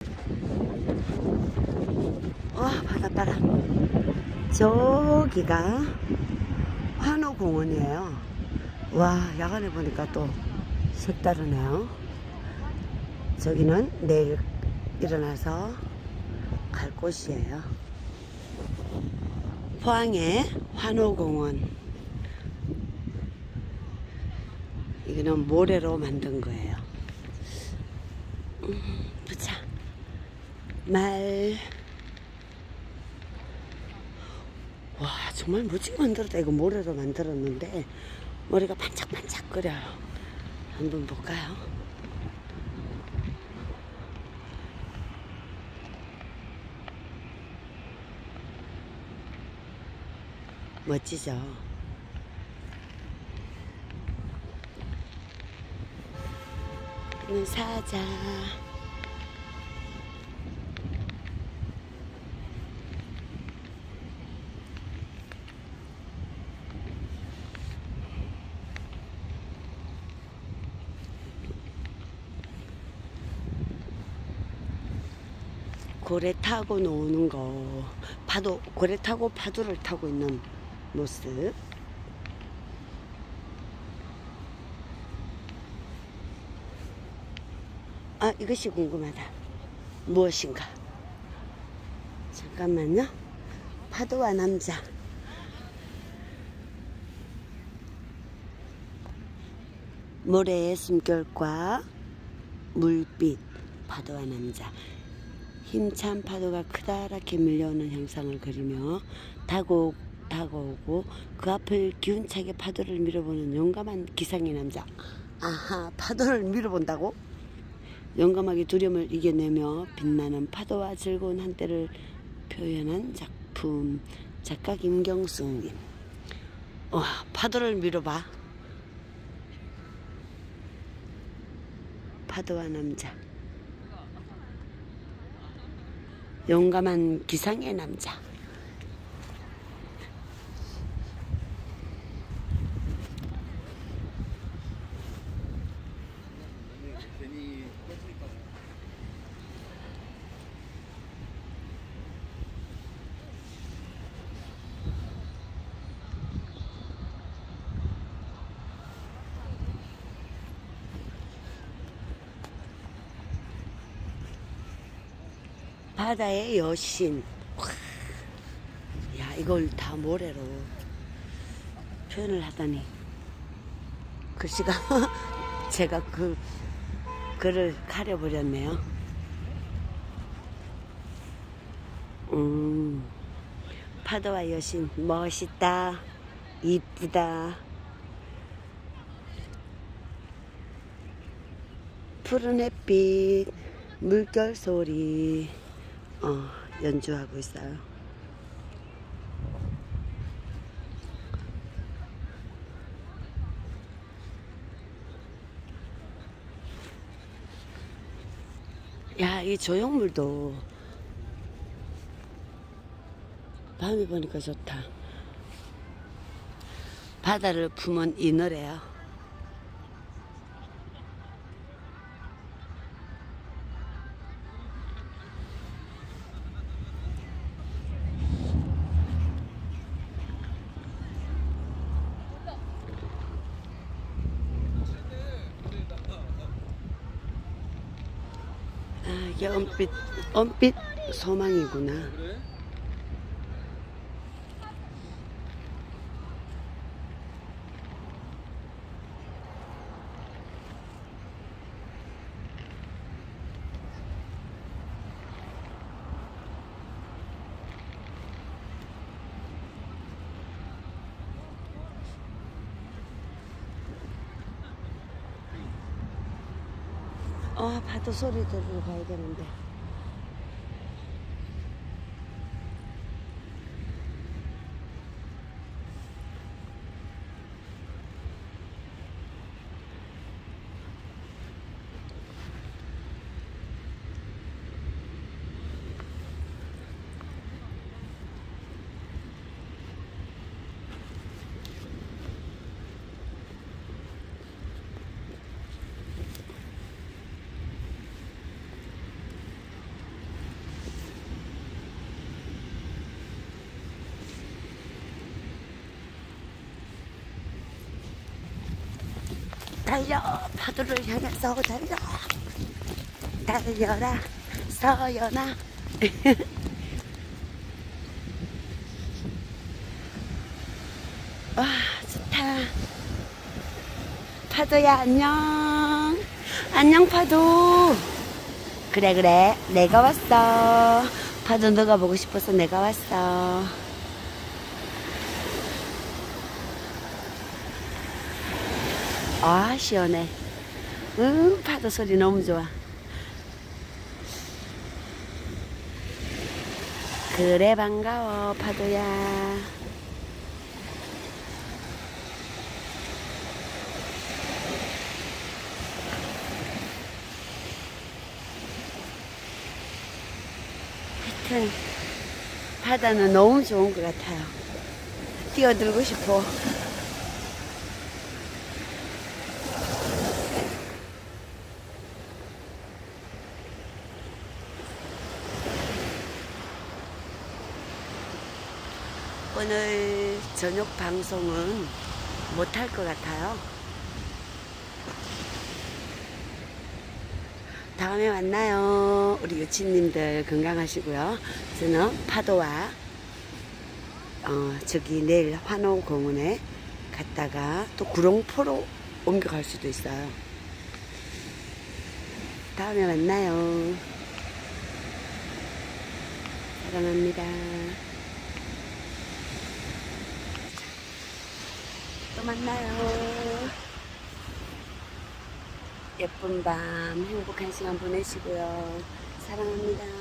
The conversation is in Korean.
바닷바람. 저기가 환호공원이에요. 와, 야간에 보니까 또 색다르네요. 저기는 내일 일어나서 갈 곳이에요. 포항의 환호공원. 이거는 모래로 만든 거예요. 보자. 와, 정말 멋지게 만들었다. 이거 모래로 만들었는데 머리가 반짝반짝거려요. 한번 볼까요? 멋지죠? 눈 사자. 고래 타고 노는 거, 고래 타고 파도를 타고 있는 모습. 이것이 궁금하다. 무엇인가? 잠깐만요. 파도와 남자. 모래의 숨결과 물빛. 파도와 남자. 힘찬 파도가 크다랗게 밀려오는 형상을 그리며 다가오고 그 앞을 기운차게 파도를 밀어보는 용감한 기상의 남자. 아하, 파도를 밀어본다고? 용감하게 두려움을 이겨내며 빛나는 파도와 즐거운 한때를 표현한 작품. 작가 김경숙님. 파도를 밀어봐. 파도와 남자. 용감한 기상의 남자. 바다의 여신. 야, 이걸 다 모래로 표현을 하다니. 글씨가 제가 그 글을 가려버렸네요. 파도와 여신. 멋있다. 이쁘다. 푸른 햇빛, 물결 소리. 연주하고 있어요. 야, 이 조형물도 밤에 보니까 좋다. 바다를 품은 이 노래요. 이게 은빛 소망이구나. 파도 소리 들으러 가야 되는데. 달려 파도를 향해서 달려 달려라 서연아. 와 좋다. 파도야 안녕. 안녕 파도. 그래 내가 왔어. 파도 너가 보고 싶어서 내가 왔어. 아 시원해. 파도 소리 너무 좋아. 그래 반가워 파도야. 하여튼 바다는 너무 좋은 것 같아요. 뛰어들고 싶어. 오늘 저녁 방송은 못할 것 같아요. 다음에 만나요. 우리 유치님들 건강하시고요. 저는 파도와 저기 내일 환호공원에 갔다가 또 구룡포로 옮겨갈 수도 있어요. 다음에 만나요. 사랑합니다. 또 만나요. 예쁜 밤 행복한 시간 보내시고요. 사랑합니다.